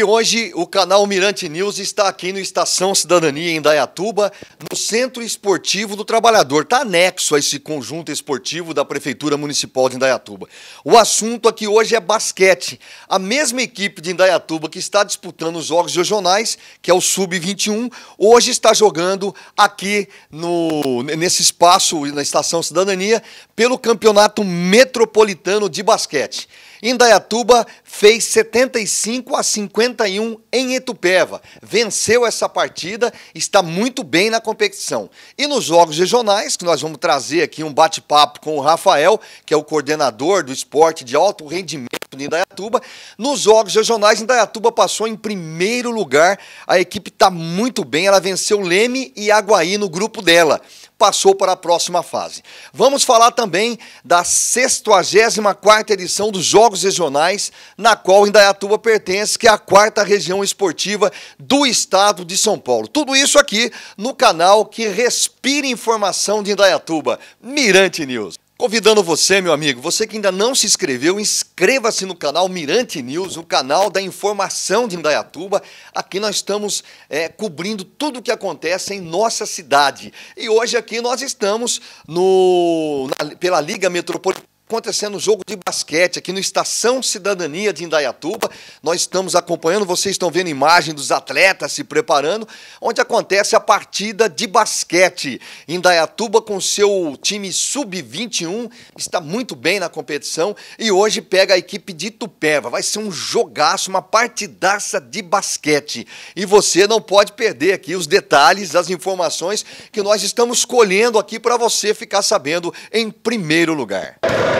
hoje o canal Mirante News está aqui no Estação Cidadania, em Indaiatuba, no Centro Esportivo do Trabalhador. Está anexo a esse conjunto esportivo da Prefeitura Municipal de Indaiatuba. O assunto aqui hoje é basquete. A mesma equipe de Indaiatuba que está disputando os jogos regionais, que é o Sub-21, hoje está jogando aqui nesse espaço, na Estação Cidadania, pelo Campeonato Metropolitano de Basquete. Indaiatuba fez 75-51 em Itupeva, venceu essa partida, está muito bem na competição. E nos jogos regionais, que nós vamos trazer aqui um bate-papo com o Rafael, que é o coordenador do esporte de alto rendimento de Indaiatuba, nos jogos regionais, Indaiatuba passou em primeiro lugar, a equipe está muito bem, ela venceu Leme e Aguaí no grupo dela, passou para a próxima fase. Vamos falar também da 64ª edição dos Jogos Regionais, na qual Indaiatuba pertence, que é a 4ª região esportiva do estado de São Paulo. Tudo isso aqui no canal que respira informação de Indaiatuba, Mirante News. Convidando você, meu amigo, você que ainda não se inscreveu, inscreva-se no canal Mirante News, o canal da informação de Indaiatuba. Aqui nós estamos cobrindo tudo o que acontece em nossa cidade. E hoje aqui nós estamos pela Liga Metropolitana, acontecendo um jogo de basquete aqui no Estação Cidadania de Indaiatuba. Nós estamos acompanhando, vocês estão vendo imagem dos atletas se preparando, onde acontece a partida de basquete. Indaiatuba com seu time Sub-21 está muito bem na competição e hoje pega a equipe de Itupeva. Vai ser um jogaço, uma partidaça de basquete. E você não pode perder aqui os detalhes, as informações que nós estamos colhendo aqui para você ficar sabendo em primeiro lugar.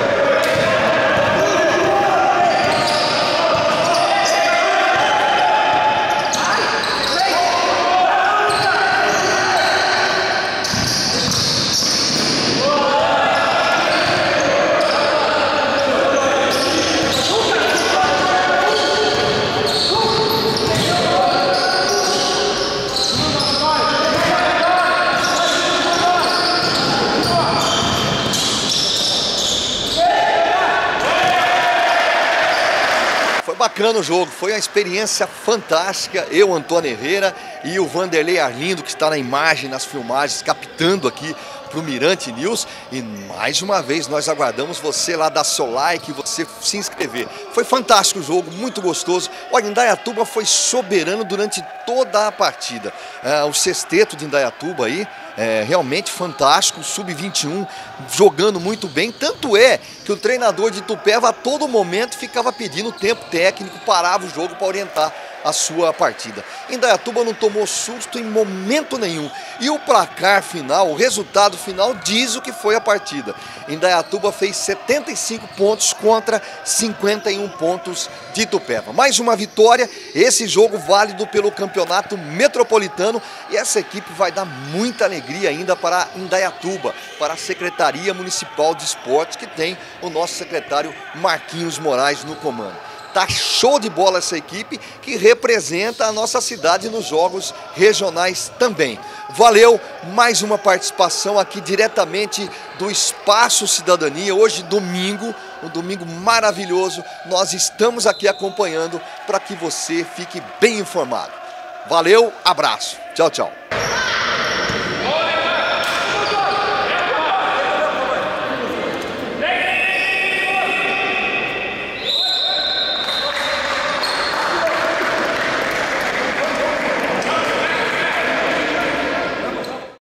Bacana o jogo, foi uma experiência fantástica. Eu, Antônio Herrera, e o Vanderlei Arlindo, que está na imagem, nas filmagens, captando aqui para o Mirante News. E mais uma vez nós aguardamos você lá dar seu like, você se inscrever. Foi fantástico o jogo, muito gostoso. Olha, Indaiatuba foi soberano durante toda a partida. O sexteto de Indaiatuba aí, realmente fantástico, Sub-21 jogando muito bem, tanto é que o treinador de Itupeva a todo momento ficava pedindo tempo técnico, parava o jogo para orientar a sua partida. Indaiatuba não tomou susto em momento nenhum e o placar final, o resultado final diz o que foi a partida. Indaiatuba fez 75 pontos contra 51 pontos de Itupeva. Mais uma vitória, esse jogo válido pelo Campeonato Metropolitano e essa equipe vai dar muita alegria ainda para Indaiatuba, para a Secretaria Municipal de Esportes, que tem o nosso secretário Marquinhos Moraes no comando. Tá show de bola essa equipe que representa a nossa cidade nos jogos regionais também. Valeu, mais uma participação aqui diretamente do Espaço Cidadania. Hoje domingo, um domingo maravilhoso. Nós estamos aqui acompanhando para que você fique bem informado. Valeu, abraço. Tchau, tchau.